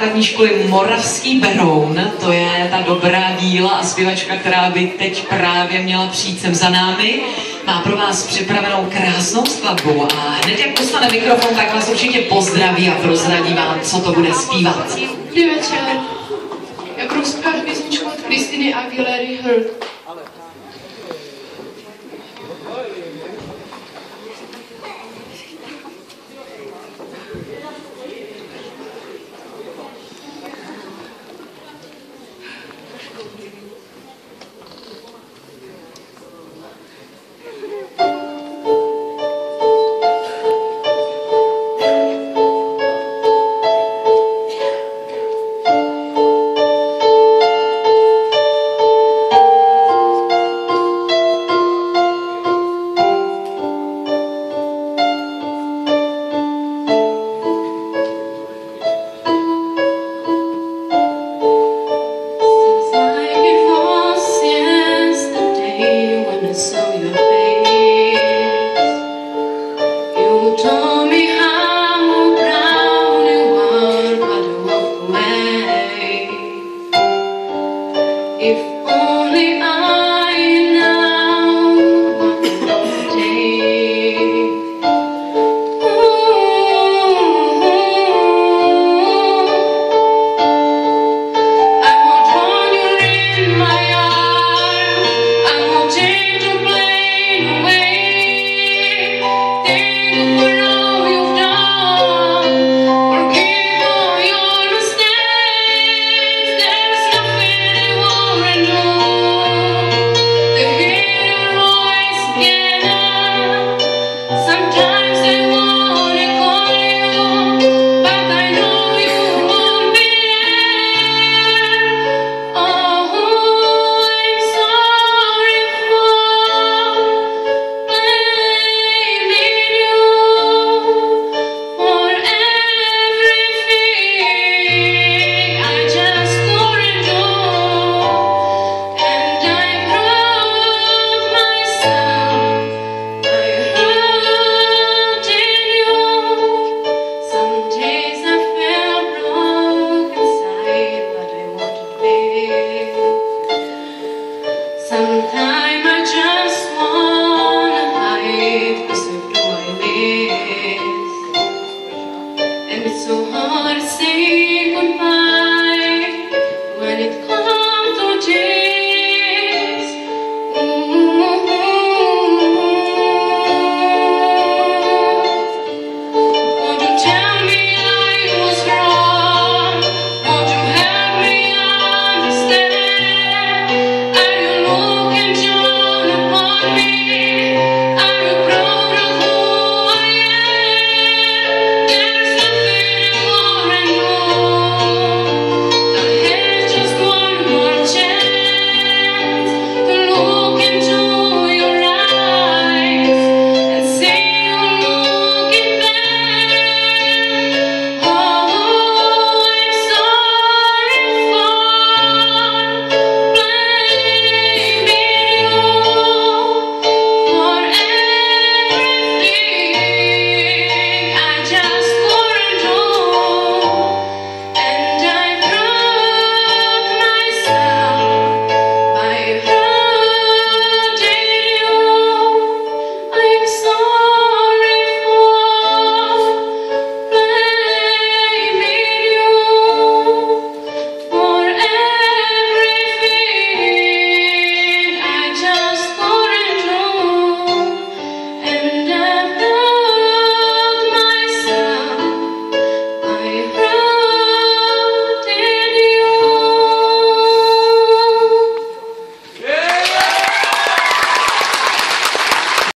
základní školy Moravský Beroun. To je ta dobrá díla a zpěvačka, která by teď právě měla přijít sem za námi. Má pro vás připravenou krásnou skladbu a hned jak dostane mikrofon, tak vás určitě pozdraví a prozradí vám, co to bude zpívat. Dobrý večer. Já budu zpívat písničku od Kristiny Aguilery Hurt.